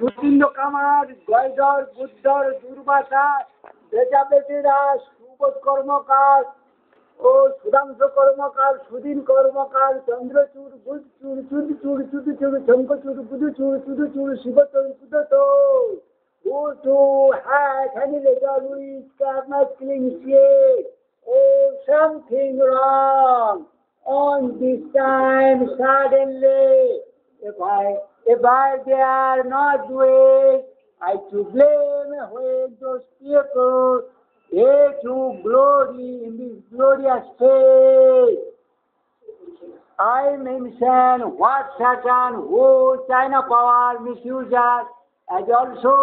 সুচিন্দ কামার, জয়ধর, বুদ্ধর, দুর্বাসা, বেচাবেটিরা, সুবোধ কর্মকার ও সুধাংশু কর্মকার, সুদিন কর্মকার, Chandrachur, বুধচূড়, চুদিচূড়, চুদিচূড়, শঙ্খচূড়, বুধচূড়, চুদচূড়, শিবচূড়, চুদচূড়, who has annihilator which cannot clean shade. Oh, something wrong on this time suddenly. If I dare not do it, I to blame when those people they to glory in this glorious state. I mention what Satan, who China power misusers, as also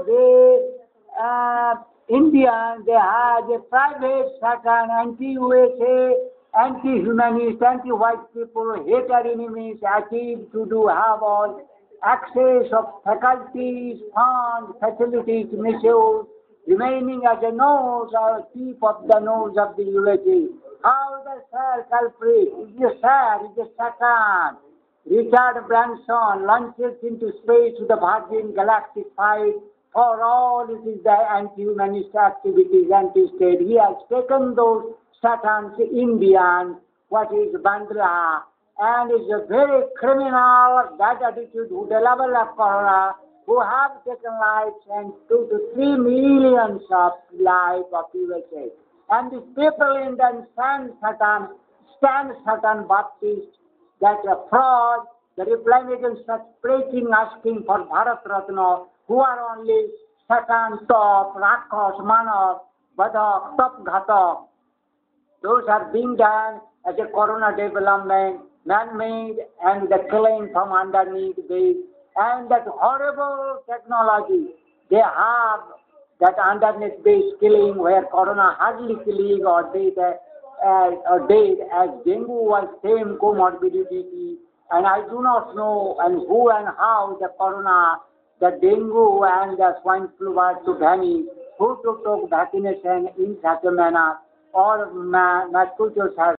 Indian, they had a private Satan, anti-USA, anti-humanist, anti-white people, hater enemies, achieved to do have all access of faculties, funds, facilities, misuse, remaining as a nose or tip of the nose of the USA. How the third culprit is a sad, is a Satan. Richard Branson launches into space to the Virgin Galactic fight. For all it is the anti-humanist activities, anti-state. He has taken those Satans Indian, what is Bandra, and is a very criminal, that attitude who deliver a corona, who have taken lives and 2 to 3 millions of lives of USA. And these people in the stand Satan Baptist, that a fraud, the reply against such preaching, asking for Bharat Ratna, who are only Satan, top, Rakhos, Manav, Badak, Top Ghatak. Those are being done as a corona development, man-made, and the killing from underneath this, and that horrible technology they have, that underneath this killing where corona hardly killing or dead as dengue was same co-morbidity, and I do not know and who and how the corona, the dengue and the swine flu were to vanish, who took vaccination in such a manner, or mosquitoes have